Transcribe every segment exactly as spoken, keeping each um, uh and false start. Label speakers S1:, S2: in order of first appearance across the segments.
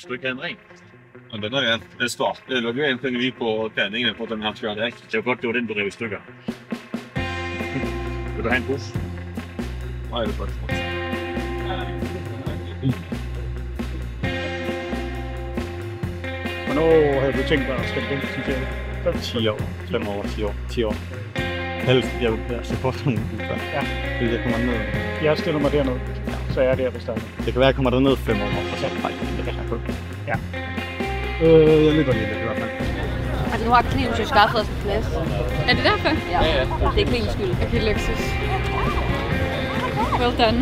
S1: hvis du ikke havde en ren.
S2: Og den er jeg. Den står. Det lukker jo egentlig lige på terningen på den her tur. Det
S1: er jo godt, det var den, du rev i stykker. Vil du have en bus?
S2: Nej, det er godt.
S3: Hvornår havde du tænkt dig at spille den, synes jeg?
S2: ti år. fem år, ti år. ti år. Helst, jeg vil være så godt som muligt.
S3: Ja.
S2: Hvis jeg kommer ned.
S3: Jeg stiller mig derned, så er jeg der, hvis der er.
S2: Det kan være, at jeg kommer derned fem år, og så nej, det kan jeg på.
S3: Ja.
S2: Øh, jeg løber lidt i hvert fald.
S4: Altså nu har Clemens jo skaffet os en plads.
S5: Er det derfor?
S4: Ja, ja, ja. Det er Clemens skyld.
S5: Okay, luksus. Well done.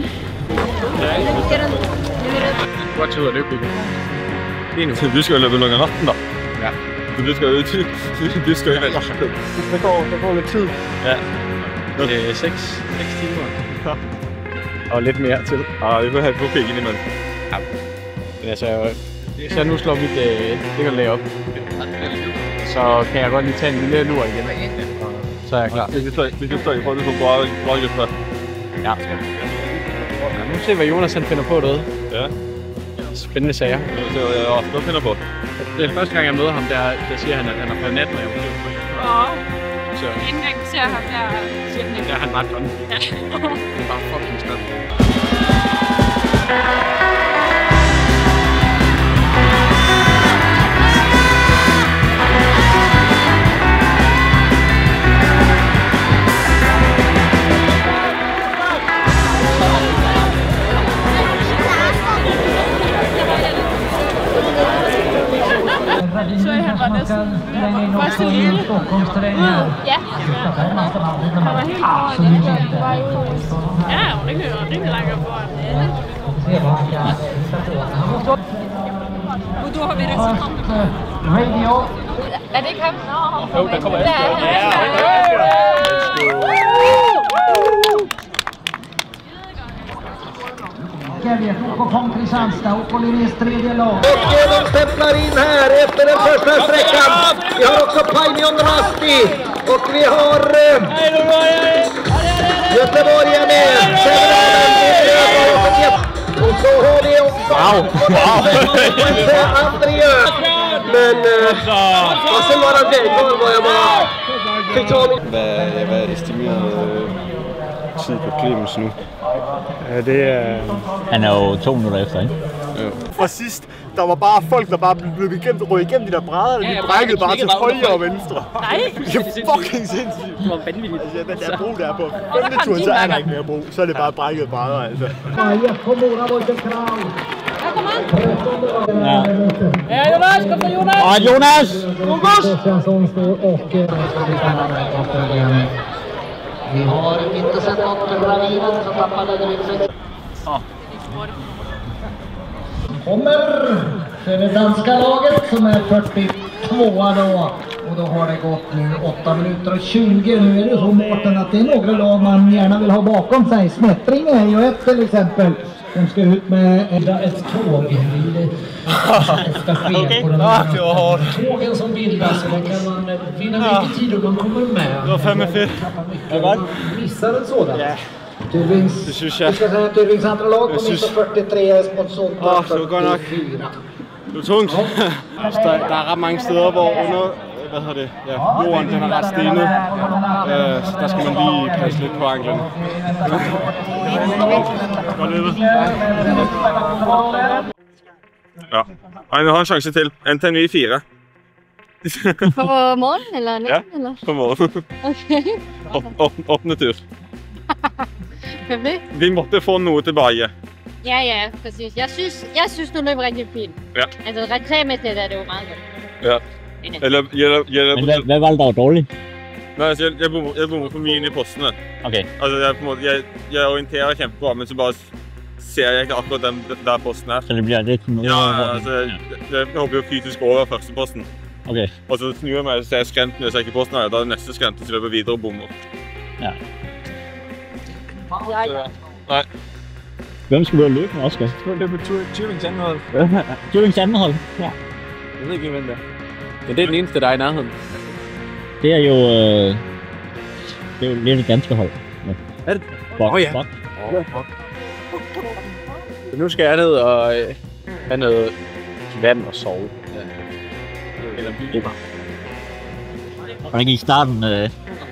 S3: Hvor tid er det ikke?
S2: Lige nu. Vi skal jo løbe lukker natten da.
S3: Ja.
S2: Det skal jo ud til. Det skal jo ikke.
S3: Det går, det går lidt tid.
S2: Ja.
S3: Det er seks timer.
S2: Ja.
S3: Og lidt mere til.
S2: Ah, vi vil have et pæk ind imellem.
S3: Ja. Men altså, hvis jeg nu slår mit dækkerlag op, så kan jeg godt lige tage en lille lur igen. Så er jeg klar.
S2: Vi kan stå i forhold til at få brygget for.
S3: Ja. Ja, nu ser vi, hvad Jonas han finder på derude.
S2: Ja.
S3: Spændende sager.
S2: Det er jeg også finder på.
S3: Det er første gang, jeg møder ham, der, der siger han, at han har fået nattelav.
S5: Åh. Så inden gang du ser ham, der siger han ikke.
S3: Der er han ret done.
S5: Ja.
S3: Det er bare fucking skønt.
S5: Så han var næsten første lille. Ja. Han var helt foran. Ja, han var rigtig, rigtig langt foran. Hvor du har vi det så? Er det ikke ham? Nå,
S3: jo, der kommer efter.
S6: Från Kristianstad och Linnéns tredje lag. Och de stämplar in här efter den första sträckan. Vi har också Paimion Rasti och vi har Göteborg är med. Och så har vi också André. Men och sen var det vägval var jag bara fick ta min.
S2: Hvad er estimeret tid på Clemens nu?
S3: Ja, det er...
S7: Han er jo to minutter efter, ikke?
S2: Ja.
S8: Fra sidst, der var bare folk, der bare blev igennem, røg igennem de der brædder, og de brækkede bare til højre og venstre.
S5: Nej!
S8: Det er fucking sindssygt.
S5: Det var vanvittigt.
S8: Altså, den der bro, der er på femte turen, så er der ikke mere bro. Så er det bare brækkede brædder, altså.
S7: Ja. Ja, Jonas! Kom så, Jonas! Og Jonas! Jonas!
S6: Vi har inte sett något ravinen som tappade drygt. Kommer för det danska laget som är fyrtiotvåa då. Och då har det gått nu åtta minuter och tjugo. Nu är det så Mårten att det är några lag man gärna vill ha bakom sig. Smättring är ju ett till exempel. De ska ut med ett tåg vid ofta sker på den här tågen som bildas. Och kan man vinna mycket tid om man kommer med.
S2: Det var fandme fedt.
S6: Det var missar en sådan.
S2: Ja.
S6: Tyrvings,
S2: det synes jeg.
S6: Vi skal sige, at Tyrvings andre lag på
S2: synes...
S6: fyrtiotre, Sponsolta
S2: Åh, det var godt nok. Det var tungt. der, der er ret mange steder, hvor under hvad hedder det? Ja, jorden den er ret stenet. Øh, så der skal man lige passe lidt på anklerne. Godt løbet. Ja, og vi har en chance til. Enten vi er fire.
S4: På morgenen eller natten?
S2: Ja,
S4: eller?
S2: på morgenen.
S4: Okay.
S2: Op, åpne tur.
S4: Perfekt.
S2: Vi måtte få noget tilbage.
S4: Ja, ja, præcis. Jeg synes, jeg synes du løb rigtig fint.
S2: Ja.
S4: Altså reklamemæssigt er det jo meget godt.
S2: Ja. Eller, jeg, jeg,
S7: Men hvad, hvad var det, der var dårligt?
S2: Nej, altså, jeg, jeg, bommer, jeg bommer for mye inde i postene.
S7: Okay.
S2: Altså, jeg, på en måte, jeg, jeg orienterer kjempebra, men så bare ser jeg ikke akkurat den der posten her.
S7: Så det bliver lidt noget...
S2: Ja, altså, jeg, jeg, jeg hopper jo fysisk over første posten.
S7: Okay.
S2: Og så snur jeg meg, så ser jeg skrenten, jeg ser ikke posten her, da er det neste skrenten, så løper jeg videre og bommer.
S7: Ja.
S4: Ja, ja.
S2: Nej.
S7: Hvem skal du løbe med, Oscar?
S3: Du løber på Tyrvings anden hold.
S7: Tyrvings anden hold? Ja.
S3: Jeg ved ikke, hvem det er. Men det er den eneste, der er i nærheden.
S7: Det er jo... Øh... Det er jo lidt et danske hold. Ja.
S3: Er det?
S7: Bok,
S3: Åh ja.
S7: Bok.
S3: Oh, fuck. Så nu skal jeg ned og øh, have noget vand og sove. Ja. Eller
S7: bygge. Hvordan gik starten? Øh...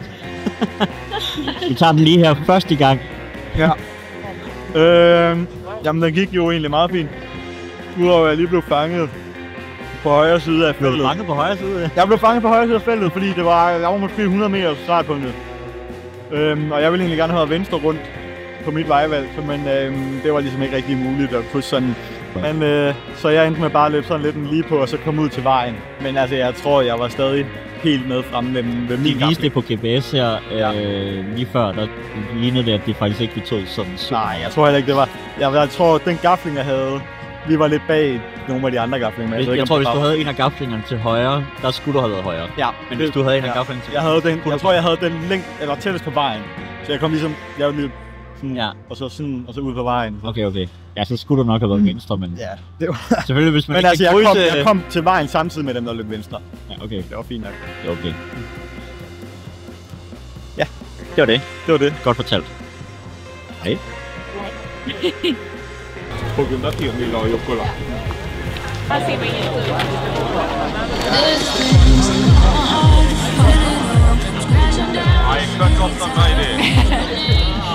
S7: Vi tager den lige her første gang.
S8: Ja. Øh, jamen, den gik jo egentlig meget fint. Udover at jeg lige blev fanget på højre side af feltet.
S7: Blev du fanget på højre side?
S8: Jeg blev fanget på højre side af feltet, fordi det var, jeg var måske hundrede meter startpunktet. Øhm, og jeg ville egentlig gerne have venstre rundt på mit vejvalg, men øhm, det var ligesom ikke rigtig muligt at krydse sådan. Men, øh, så jeg endte med bare at løbe sådan lidt lige på, og så komme ud til vejen. Men altså, jeg tror, jeg var stadig helt med fremme ved, ved min
S7: De viste det på G P S her øh, ja. lige før, der lignede det, at det faktisk ikke betød sådan så.
S8: Nej, jeg tror heller ikke, det var. Jeg, jeg tror, den gafling, jeg havde, vi var lidt bag nogle af de andre gaflinger.
S7: Jeg, jeg, jeg tror, hvis du havde en af gaflingerne til højre, der skulle du have været højre.
S8: Ja.
S7: Men hvis du havde en af ja. gaflingerne til
S8: jeg havde den, jeg tror, jeg havde den længst, eller tættest på vejen. Så jeg kom ligesom, jeg var lige sådan,
S7: ja.
S8: og så sådan, og så ud på vejen.
S7: Okay, okay. Ja, så skulle du nok have været venstre, men...
S8: Ja, det var...
S7: Selvfølgelig, hvis man
S8: men
S7: ikke
S8: altså, jeg,
S7: krydse...
S8: kom, jeg kom til vejen samtidig med dem, der løb venstre.
S7: Ja, okay.
S8: Det var fint nok.
S7: Det var okay.
S8: Ja.
S7: Det var det.
S8: Det var det.
S7: Godt fortalt. Hej.
S2: Porque no tío ni lo yo cola.
S5: Así me
S2: Ay, qué cosa más de.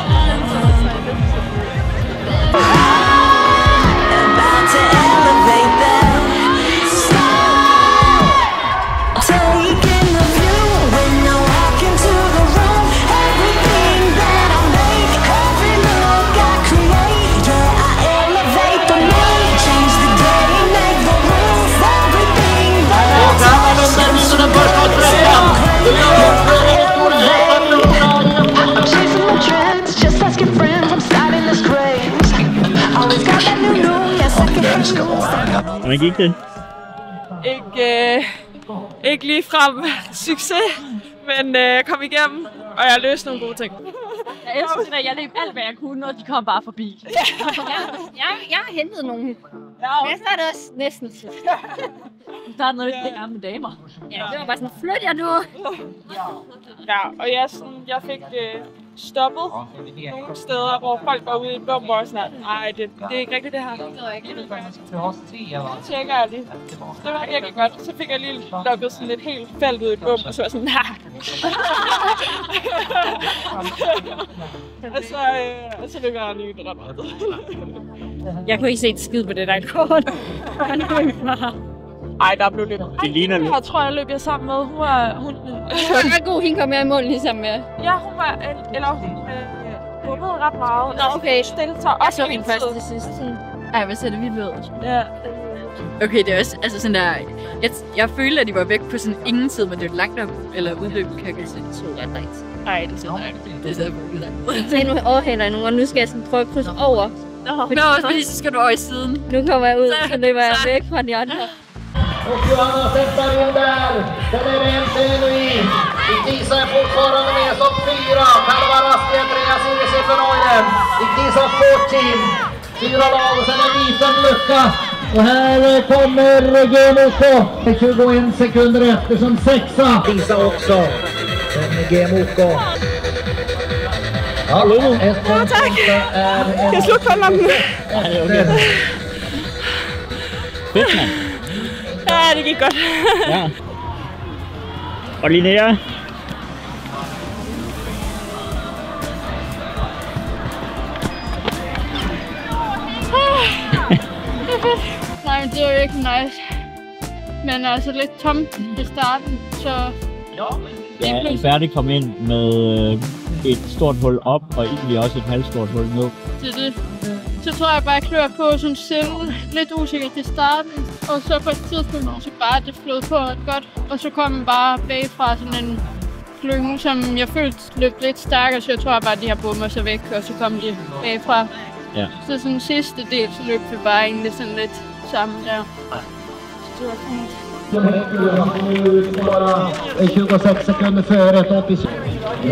S7: Hvordan gik det?
S5: Ikke, øh, ikke lige frem succes, men øh, kom igennem, og jeg løste nogle gode ting.
S4: Jeg elsker det der, jeg løb alt hvad jeg kunne, og de kom bare forbi. Ja. jeg, jeg, jeg har hentet nogle. Ja, okay. Jeg startede også næsten til. Du startede noget lidt ja. med damer. Ja, det var bare sådan, flyt jer nu.
S5: Ja, og jeg, sådan, jeg fik øh, stoppet nogle steder, hvor folk var ude i bomber og sådan noget. Nej, det, det er ikke rigtigt det her. Det var ikke rigtigt. Så tænker jeg lige, det var virkelig godt. Så fik jeg lige lukket sådan et helt felt ud i bum, og så var jeg sådan, nej. og så, øh, og så løb jeg lige ret meget.
S4: Jeg kunne ikke se et skid på det der kort.
S5: Ej, der blev lidt.
S7: Det ligner lidt.
S5: Jeg tror, jeg løb jeg sammen med. Hun var... Hun,
S4: hun var god, hende kom jeg i mål ligesom med.
S5: Ja, hun var... Eller hun øh, bummede ret meget.
S4: Nå, okay.
S5: Stille sig op.
S4: Jeg så hende først til sidst. Ej, hvad ser det vildt ud?
S5: Ja.
S1: Okay, det er også altså sådan der... Jeg, jeg følte, at de var væk på sådan ingen tid, men det er et langt op, eller udløb, kan jeg godt se.
S4: Så er det rigtigt.
S1: Ej, det ser dejligt. Det ser
S4: dejligt. Så nu overhælder jeg nogle, og nu skal jeg sådan prøve at krydse over.
S1: Nå, fordi, fordi så skal du over i siden.
S4: Nu kommer jeg ud, så, så løber jeg væk fra de andre.
S6: Och Johanna sätter in där. Den är rent genuin. Igtisa är fortfarande med som fyra. Kalvar Raski, Andreas Irisson för Neuen. Igtisa fjorton. Fyra lag och sen en liten lucka. Och här kommer G M O K. tjugoen sekunder efter som sexa. Igtisa också. Sen G M O K. Hallå! Ja, tack!
S5: Jag slog på lampen.
S7: Fedt, mand.
S5: Ja, det gik godt.
S7: Ja. Og Linnea?
S5: Nej, men det var jo ikke nice. Men altså lidt tomt i starten, så...
S7: Ja, Alberti kom ind med et stort hul op, og egentlig også et halvstort hul ned.
S5: Det er det. Så tror jeg bare, at jeg klør på sådan selv, lidt usikkert til starten. Og så på et tidspunkt, så bare det flød på ret godt. Og så kom man bare bagfra sådan en klynge, som jeg følte løb lidt stærkere. Så jeg tror bare, at de har bommet sig væk, og så kom de bagfra.
S7: Ja.
S5: Så sådan sidste del, så løb vi bare egentlig sådan lidt sammen der. Så det var fint.
S6: tjugosex sekunder före topp i... Det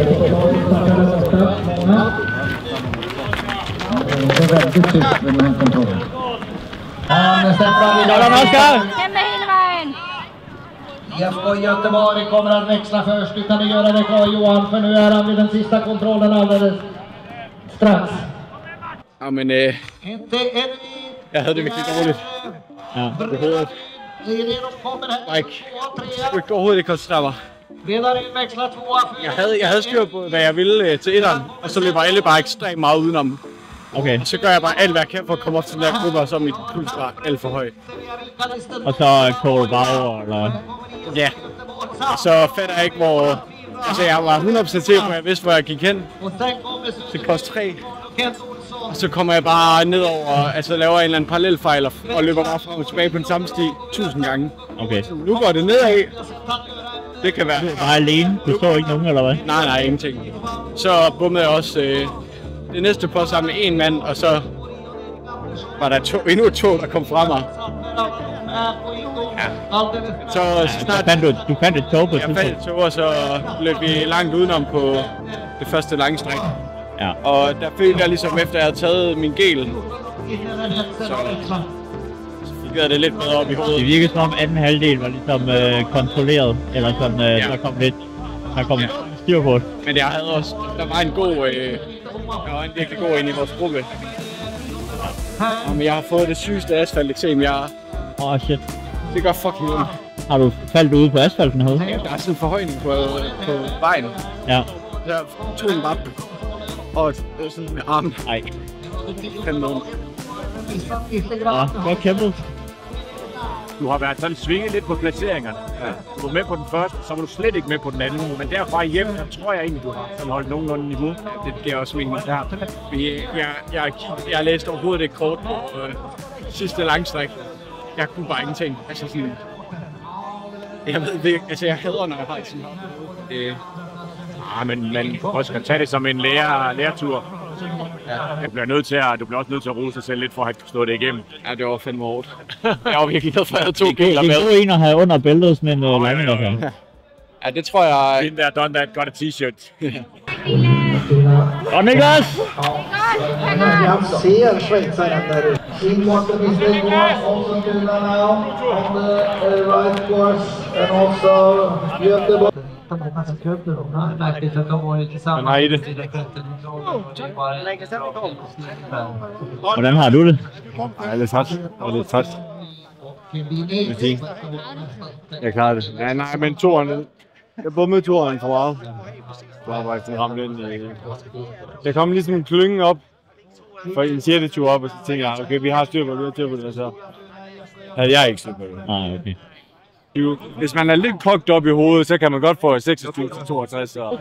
S6: är väldigt tyst med den här kontrollen. Han stämplar vidare.
S4: Hämna hela vägen!
S6: I F K Göteborg kommer att växla först. Du kan göra det klar Johan, för nu är han vid den sista kontrollen alldeles strax.
S3: Ja, men øh,
S6: Inte en...
S3: jeg havde det virkelig dårligt.
S7: Ja.
S2: Overhovedet. Jeg ikke, jeg kunne ikke overhovedet ikke koncentrere mig. Jeg havde, jeg havde styr på, hvad jeg ville øh, til etteren, og så løber alle bare ekstremt meget udenom.
S7: Okay.
S2: Og så gør jeg bare alt, hvad jeg kan for at komme op til den der gruppe, og så er mit puls bare alt for høj.
S7: Og så koger du bare over, eller?
S2: Ja. Og så fatter jeg ikke, hvor... Altså, jeg var hundrede procent sikker på, at jeg vidste, hvor jeg gik hen. Til kost tre. Og så kommer jeg bare nedover, altså laver en eller anden parallelfejl, og løber bare frem og tilbage på den samme sti tusind gange.
S7: Okay.
S2: Nu går det nedad. Det kan være.
S7: Du er bare alene? Du så ikke nogen, eller hvad?
S2: Nej, nej, ingenting. Så bummede jeg også øh, det næste på sammen med en mand, og så var der to, endnu et tog, der kom fra mig. Ja. Så snart...
S7: Fandt du, du fandt et tog på et
S2: Jeg fandt et tog, og så løb vi langt udenom på det første lange stræk.
S7: Ja.
S2: Og der følte jeg ligesom, efter jeg havde taget min gel, så, så fik jeg det lidt bedre op i hovedet.
S7: Det virkede som om anden halvdel var ligesom øh, kontrolleret, eller sådan, øh, ja. der kom lidt, der kom ja. styr på det.
S2: Men jeg havde også, der var en god, øh, der var en virkelig god en i vores gruppe. Ja, men jeg har fået det sygeste asfalteksem, jeg har.
S7: Åh oh, shit.
S2: Det gør fucking ondt.
S7: Har du faldt ude på asfalten herude?
S2: Ja, der er sådan en forhøjning på, på vejen.
S7: Ja.
S2: Så jeg tog den bare og sådan med armen.
S7: Ej.
S2: Fem ondt.
S7: Ja, godt kæmpet.
S9: Du har været sådan svinget lidt på placeringerne. Ja. Du var med på den første, så var du slet ikke med på den anden. Men derfra hjem, der tror jeg egentlig, du har sådan holdt nogenlunde niveau.
S2: Ja, det bliver også min. Ja. Jeg, jeg, jeg, jeg læste overhovedet ikke kort på øh, sidste langstræk. Jeg kunne bare ingenting. Altså sådan... Jeg ved virkelig, altså jeg hader, når jeg har sådan noget. Øh.
S9: Ah, men man også kan tage det som en lærer, lærertur. Ja. Du bliver nødt til at, du bliver også nødt til at rose sig selv lidt for at have stået det igennem.
S2: Ja, det var fandme hårdt. Jeg var virkelig glad for, at jeg havde to gæler med.
S7: Det er jo en at have under bæltet sådan en oh, landing der.
S2: Ja. Ja, det tror jeg...
S9: Been there, done that, got a t-shirt.
S7: Og Niklas!
S6: Jag ser schweizaren där ute. In water mistake was also doing that now on the uh, right course and also Göteborg.
S8: Nej, i det.
S7: Hvordan har du det?
S8: Jeg er lidt træt. Jeg er lidt træt. Jeg klarer det. Ja, nej, men toeren. Jeg bummede toeren for meget. Jeg var faktisk ramt ind i... Jeg kom ligesom en klynge op for en sjette tur op, og så tænkte jeg, okay, vi har styr på det, vi har styr på det, og så havde jeg ikke styr på det.
S7: Nej, okay.
S8: Hvis man er lidt kogt op i hovedet, så kan man godt få seksogtyve til toogtres. Og...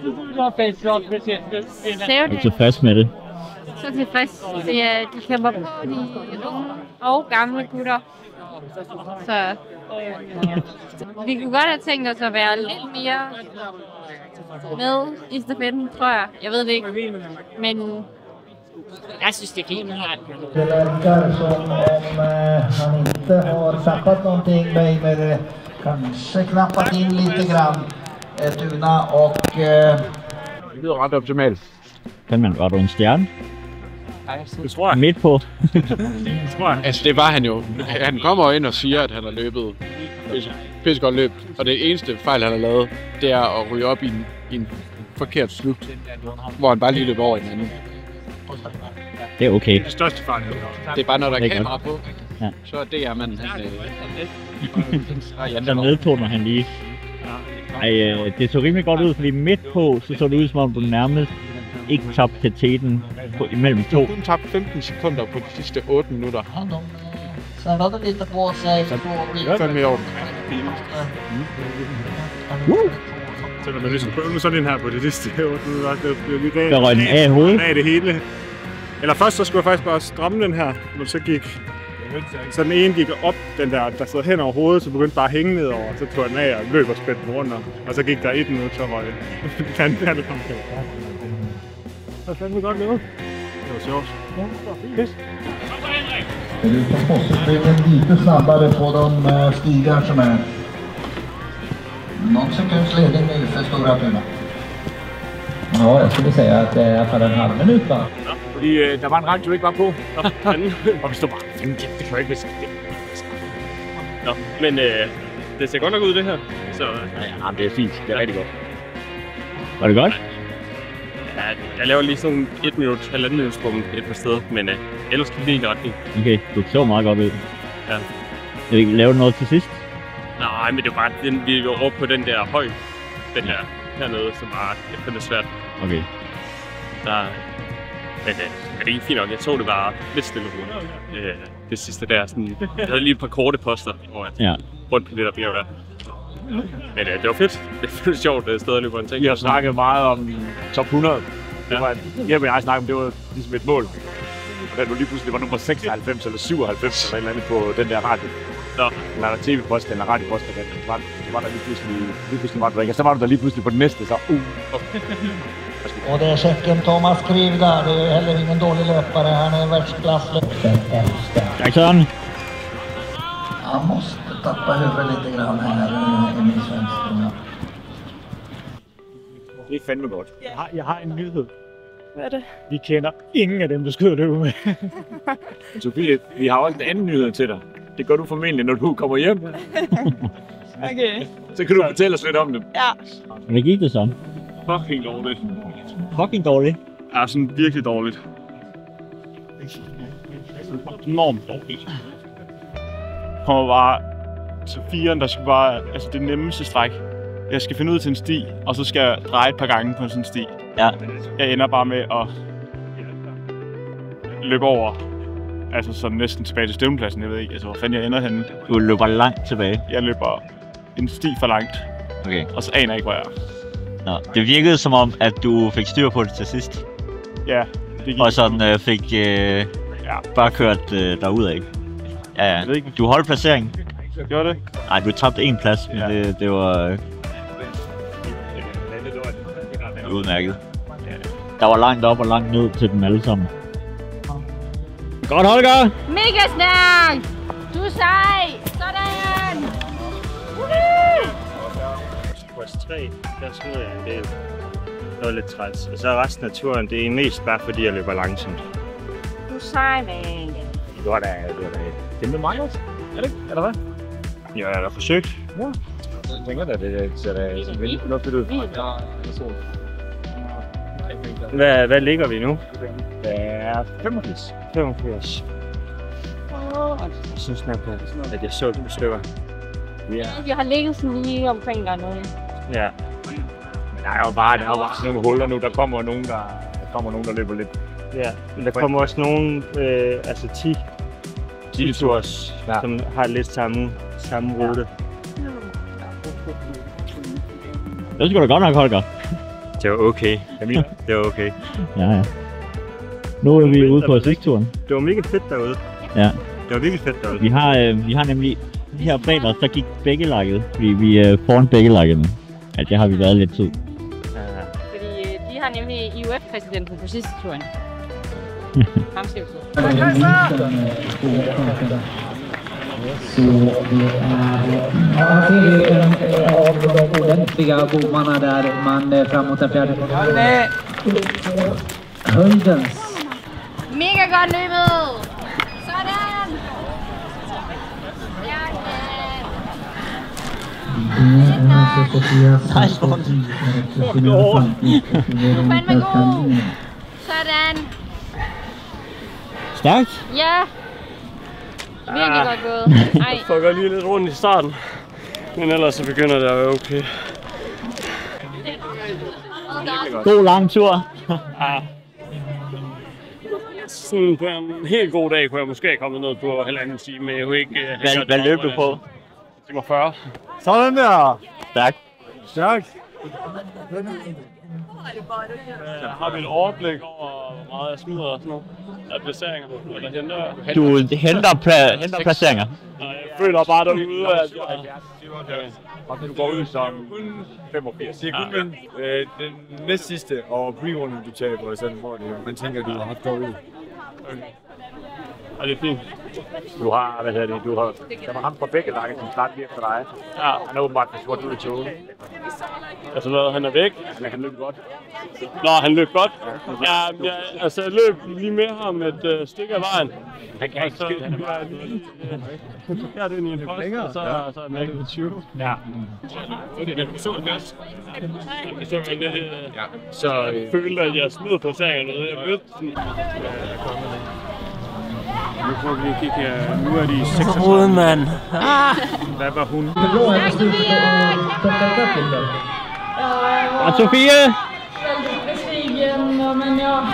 S7: Er du tilfreds med det?
S4: Så tilfreds. Det er, de kæmper på, de unge og gamle gutter. Så vi kunne godt have tænkt os at være lidt mere med i stafetten, tror jeg. Jeg ved det ikke, men jag syns det är fint här.
S6: Det verkar som om eh, han inte har tappat någonting med, med det. Kanske knappat in lite grann eh, Tuna och... Eh...
S8: Det lyder ret optimalt.
S7: Kan man godt en stjerne?
S8: Det tror jeg.
S7: Midt på.
S8: Det tror jeg.
S2: Altså det var han jo. Han kommer ind og siger, at han har løbet pisse godt løb. Og det eneste fejl, han har lavet, det er at ryge op i en, i en forkert slut. Hvor han bare lige løber over i den anden.
S7: Det er okay.
S9: Det største fejl.
S2: Det er bare, når der er
S7: er
S2: kamera på,
S7: ja.
S2: så er det, at man... Øh,
S7: så nedtoner han lige. Ej, øh, det så rimelig godt ud, fordi midt på, så så det ud som om du nærmest ikke tabte teten på imellem to.
S2: Du kun tabte femten sekunder på de sidste otte minutter.
S6: Så han hade lite på sig.
S2: Det er fandme i orden.
S8: Så når man ligesom prøver sådan en her på det sidste otte minutter, det bliver lige rent.
S7: Der røg den af i hovedet.
S8: Af det hele. Eller først så skulle jeg faktisk bare stramme den her, men så gik... Så den ene gik op, den der, der sad hen over hovedet, så begyndte bare at hænge nedover, og så tog den af og løb og spændte den rundt, og så gik der et minut, så røg den der, det kom til. Det var fandme godt lavet. Det var sjovt. Pis.
S6: Det är som Fosse-springen lite snabbare på de uh, stigar som är. Någon sekunds ledning nu för Stora Tuna. Ja, jag skulle säga att det är i alla fall en halv minut va?
S9: Ja, fordi øh, der var en radio, du ikke var på. Og vi stod bare, fanden det kan jo ikke være
S10: Nå, men øh, det ser godt nok ud det her. Så
S9: ja, det er fint. Det er rigtig godt.
S7: Var det godt?
S10: Ja, jeg laver lige sådan et minut, halvanden minuts på et par steder, men øh, ellers kan det ikke ret fint.
S7: Okay, du så meget godt ud.
S10: Ja.
S7: Jeg vil ikke lave noget til sidst.
S10: Nej, men det var bare, den, vi var oppe på den der høj, den der hernede, som var lidt svært.
S7: Okay.
S10: Der, men øh, det er fint nok, jeg tog det bare lidt stille og roligt. Øh, det sidste der, sådan, jeg havde lige et par korte poster, hvor jeg
S7: ja.
S10: rundt på det der bjerg der. Men øh, det var fedt. Det var sjovt det sted at løbe rundt.
S9: Vi har snakket meget om top hundrede. Det var, jeg og jeg snakkede om, det var ligesom et mål. Og da du lige pludselig var nummer seksoghalvfems eller syvoghalvfems eller et eller andet på den der radio.
S10: Nå.
S9: Eller der tv-post eller radiopost, der var, var der lige pludselig, lige pludselig var du ikke. Og så var du der lige pludselig på den næste, så uh.
S6: Och det är tjecken Thomas Krivgard, det är heller ingen dålig löpare, han är världsklasslöpare.
S7: Tack Søren.
S6: Han måste tappa huvudet lite grann här, Emil Svenström.
S9: Det er fandme godt.
S8: Jeg har, jeg har en nyhed.
S5: Hvad er det?
S8: Vi kender ingen af dem, du skal ud og løbe med.
S9: Sofie, vi har også en anden nyhed til dig. Det gør du formentlig, når du kommer hjem.
S5: Okay.
S9: Så kan du fortælle os lidt om det.
S5: Ja.
S7: Hvad gik det så?
S10: Fucking dårligt.
S7: Fucking dårligt?
S10: Ja, sådan virkelig dårligt.
S8: Enormt dårligt. Kommer bare til firen, der skal bare, altså det nemmeste stræk. Jeg skal finde ud til en sti, og så skal jeg dreje et par gange på sådan en sti.
S7: Ja.
S8: Jeg ender bare med at løbe over, altså sådan næsten tilbage til stævnepladsen. Jeg ved ikke, altså hvor fanden jeg ender henne.
S7: Du løber langt tilbage?
S8: Jeg løber en sti for langt,
S7: okay.
S8: Og så aner jeg ikke, hvor jeg er.
S7: Nå, det virkede som om, at du fik styr på det til sidst.
S8: Ja, det gik.
S7: Og sådan øh, fik øh, ja. bare kørt øh, derudad. Ja, ja. Du holdt placeringen.
S8: Gjorde det?
S7: Nej, du tabte en plads, men ja. det, det var øh, udmærket. Der var langt op og langt ned til dem alle sammen. Godt, Holger!
S4: Mega stærk! Du er sej! Sådan!
S11: Quest tre, der smider jeg en del. Det var lidt træls. Og så resten af turen, det er mest bare fordi jeg løber langsomt.
S4: Du er sej, man.
S11: Det var da, det var da.
S9: Det med mig også? Er det ikke? Eller hvad?
S11: Ja, jeg har da forsøgt.
S9: Ja. Jeg tænker da, det ser da vældig fornuftigt ud.
S11: Hvad, hvad ligger vi nu?
S9: Det er femogfirs.
S11: femogfirs. Jeg synes nok, at jeg så et par stykker.
S4: Ja. Jeg har ligget sådan lige omkring der nu.
S11: Ja.
S9: Men der er jo bare, der er jo bare sådan nogle huller nu. Der kommer nogen, der, der, kommer nogen, der løber lidt.
S11: Ja, men der kommer også nogen, øh, altså ti ti-tours, ja. Som har lidt samme, samme rute.
S7: Det skulle da godt nok, Holger.
S11: Det var okay. Det var okay.
S7: Ja, ja. Nu er vi ude på sidsturen.
S11: Det var mega fedt derude.
S7: Ja.
S11: Det var virkelig fedt derude.
S7: Vi har, øh, vi har nemlig de her fredag, så gik begge lakket, fordi vi er foran begge lakket nu. Ja, det har vi været lidt tid.
S4: Ja. Fordi de har nemlig I U F-præsidenten på sidste turen. Ham skal vi så.
S6: Så det är, ja, han ser ju en av de ordentliga bommarna där man framåt den fjärde. Höjdens.
S4: Mega godt løbet! Sådan! Du er fandme god! Sådan!
S7: Stærkt?
S4: Ja! Virkelig
S10: ah,
S4: godt gået.
S10: Jeg fucker lige lidt rundt i starten, men ellers så begynder det at være okay.
S7: God lang tur.
S10: Ja. Sådan på en helt god dag kunne jeg måske have kommet ned på halvanden time, men jeg kunne ikke... Uh,
S7: hvad hvad løb du på?
S10: femogfyrre.
S8: Sådan der!
S7: Stærkt.
S8: Stærkt.
S10: Jeg har vi et overblik over, hvor meget jeg smider og sådan noget. Af placeringer, eller henter...
S7: Du henter, pla henter placeringer?
S10: Nej, jeg føler bare derude, at jeg...
S9: Og du går ud som femogfirs.
S8: Det er kun den, øh, den næst sidste og pre-runden, du taber, og sådan hvor det man tænker, du har haft dårligt.
S10: Ja, det er fint.
S9: Du har, hvad hedder det, du har, der var ham fra begge lakker, som startede lige efter dig.
S10: Ja.
S9: Han er åbenbart forsvundet ud i toget.
S10: Altså hvad, han er væk?
S9: Men han løb godt.
S10: Nå, han løb godt? Ja, jeg, altså jeg løb lige med ham et øh, stykke af vejen.
S9: Han kan ikke skide, han er bare...
S10: Ja, det er en post, og så, ja. Så er han væk på tyve.
S9: Ja.
S10: Det er så godt. Så man det, øh, ja. Så øh, følte, at jeg smed placeringerne. Jeg ved sådan...
S9: Nu får vi lige kigge her. Nu er de seksogtredive.
S11: Roden, mand. Ah.
S9: Hvad var hun?
S7: Og Sofie!
S5: Men jeg...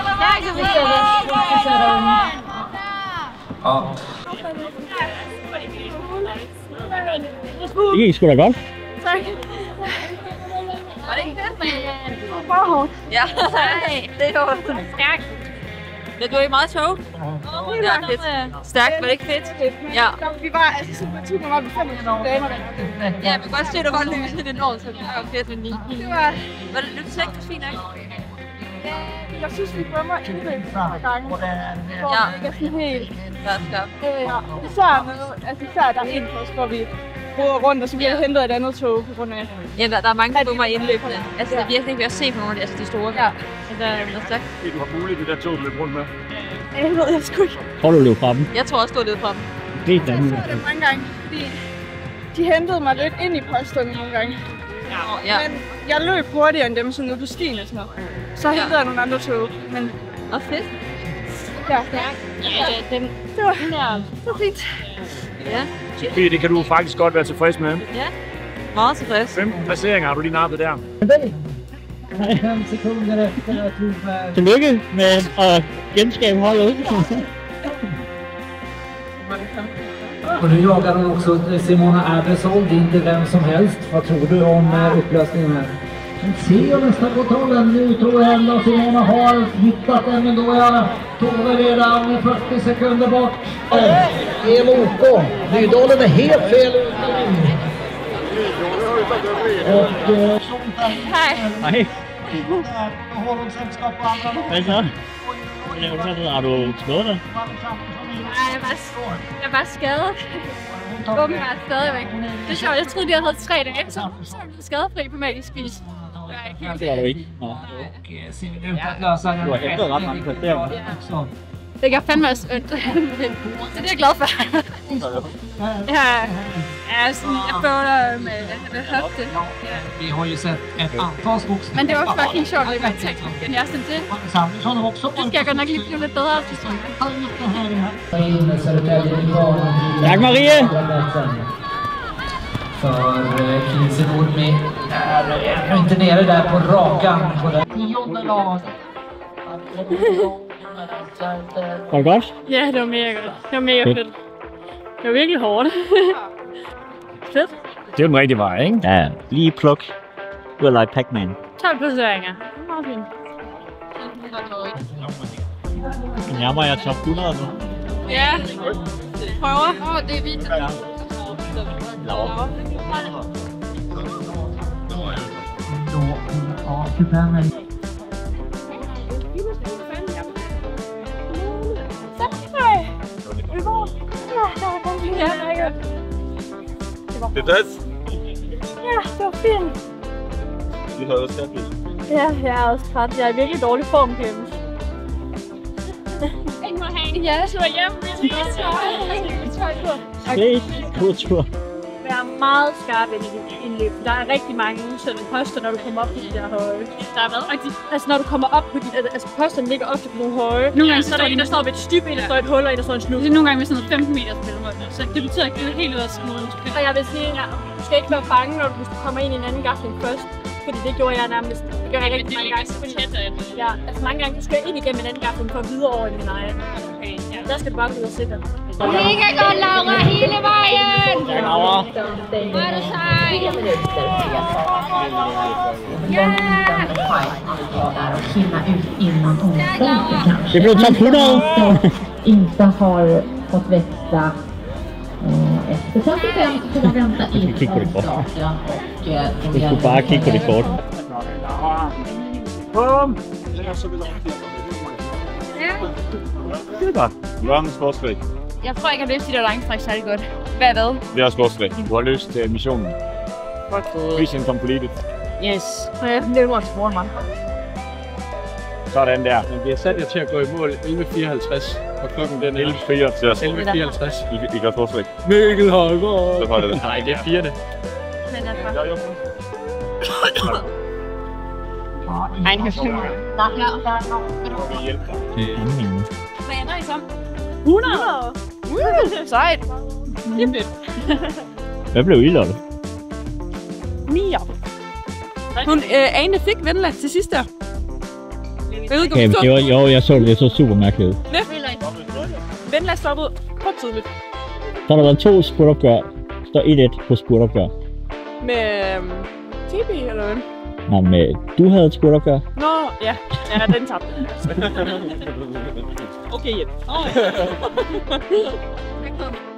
S7: Det gik sgu da godt.
S4: Tak. Var det ikke fedt, mand? Det var bare hårdt. Ja, det var stærkt. Det var i meget tog. Det var fedt. Stærkt, var det ikke fedt? Ja.
S5: Vi var altså sådan på turen, var vi femogtyve damer.
S4: Ja, vi kan godt se, at der var lyset i den år, så det var fedt. Det var... Var det lidt teknisk fint, ikke?
S5: Jeg synes, vi glemmer indløb hver gang, hvor
S4: ja.
S5: vi ikke er sådan helt...
S4: Ja,
S5: øh, især, med, altså især der er en på os, hvor vi roder rundt, og så bliver hentet et andet tog på grund af...
S4: Ja, der, der er mange bummer i indløbene. Altså, det er virkelig ikke ved at se på nogle af de, altså, de store. Ja. Så der er noget stærkt.
S9: Du har muligt, det der tog, du løb rundt med.
S5: Jeg ved, jeg sgu ikke.
S7: Tror du løb fra dem?
S4: Jeg tror også, du løb fra dem.
S7: Det er dem.
S5: Jeg så det mange gange, fordi de hentede mig lidt ind i posterne nogle gange.
S4: Ja.
S5: Men jeg løb hurtigere end dem, som nu på stien og sådan noget. Så hentede ja. jeg nogle andre tog, men...
S4: Og fedt.
S5: Ja.
S4: Ja, den...
S5: Det var, det var fint.
S4: Ja.
S9: Sofie, det kan du faktisk godt være tilfreds med.
S4: Ja, meget tilfreds.
S9: femten placeringer har du lige nappet der.
S6: fem sekunder efter att du var...
S7: Tillykke med at genskabe holdet.
S6: Och nu jagar hon också Simona Abersold, inte vem som helst. Vad tror du om upplösningen här? Men se och nästa på tollen. Nu tror jag ändå Simona har hittat den, men då är Tove redan fyrtio sekunder bort. E M O K. Nydalen är helt fel ut. Och...
S4: Hej.
S7: Hej.
S6: Då har hon sällskap på andra.
S7: Hvad så? Har du skåret dig?
S4: Nej, jeg var, jeg var skadet. Åbenbart stadigvæk. Det er sjovt, jeg troede, de havde tre dage, så så er jeg skadefri på magisk vis.
S7: Det var du ikke. Nå. Du har hentet ret mange placeringer.
S4: Det gør fandme også ondt. Så det er jeg glad for. Ja, ja, sådan, jeg føler med det hofte.
S6: Vi har ju sett ett antal skogs...
S4: Men det var fucking sjovt, at vi var teknikken. Jeg er sådan det. Det skal jeg godt nok lige blive lidt bedre til.
S7: Tak, Marie!
S6: För Kiese Nordmi är inte nere där på rakan på den tionde laget.
S7: Var det godt?
S5: Ja, det var mega godt. Det var mega fedt. fedt. Det var virkelig hårdt. Fedt.
S9: Det er den rigtige vej, ikke?
S7: Ja, lige pluk. Du er like Pac-Man.
S5: tolv placeringer. Meget fint.
S7: Nærmer jeg top hundrede nu?
S5: Ja. Prøver. Åh, oh, det er vildt.
S7: Ja. Laura.
S9: Det er det.
S5: Ja, det var fint.
S9: Vi har også tæt.
S5: Ja, jeg er også træt. Jeg er i virkelig dårlig form, Clemens. Ikke må have en. Ja, så var hjemme. Vi skal
S7: God tur.
S5: Jeg er meget skarp ind i dit indløb. Der er rigtig mange sådan poster, når du kommer op på de der høje. Der er hvad? Altså når du kommer op på de der, altså posterne ligger ofte på nogle høje. Nogle gange så er der en, der står ved et stykke, en der står et hul, og en der står en slug. Det er nogle gange med sådan noget femten meters mellemrum. Så det betyder ikke, at det er helt ud af skuden. Og jeg vil sige, at du skal ikke være bange, når du kommer ind i en anden gafling først. Fordi det gjorde jeg nærmest. Det gør jeg rigtig mange gange. Ja, altså mange gange, du skal ind igennem en anden gafling for at videre over i min egen. Okay, ja. Der skal du bare videre og sætte dig.
S4: Mega godt, Laura, hele vejen!
S7: Ja, Laura.
S4: Hvor er du sej!
S7: Det blev top hundrede.
S12: Inte har fått växla efter femtiofem så får man vänta in på starten och
S7: Du skulle bare kigge på det kort.
S9: Bum! Det er godt. Du har en sportsgræk.
S4: Jeg tror ikke, jeg har løst de der langstræk særlig godt. Hvad er hvad?
S9: Det er sportsgræk. Du har løst uh, missionen. Mission completed.
S4: Yes. Og jeg bliver mig til foran mig.
S9: Sådan der.
S2: Men vi har sat jer til at gå i mål elleve fireoghalvtreds, og klokken den er
S9: elleve fireoghalvtreds.
S2: elleve fireoghalvtreds.
S9: I, I gør sportsgræk.
S2: Mikkel Højgaard.
S9: Så får det det.
S2: Nej, det er fire det.
S4: Men altså.
S9: Ja, jo.
S4: Ej, det kan jeg
S9: Vi hjælper dig.
S4: Hvad ender I som?
S5: hundrede! Uh, sejt! Det er fedt.
S7: Hvad blev I, Lotte?
S5: Nier. Hun, øh, Ane fik Vendela til sidst der. Jeg ved ikke,
S7: Okay,
S5: om
S7: men
S5: du
S7: det var, jo, jeg så det, det så super mærkeligt ud.
S5: Vendela stoppede for tidligt.
S7: Så har der været to spurtopgør. Står et et på spurtopgør.
S5: Med øhm, T B eller hvad?
S7: Nej, med, du havde et spurtopgør.
S5: Nå, ja. Ja, den tabte. Okay, Jens. Oh, ja.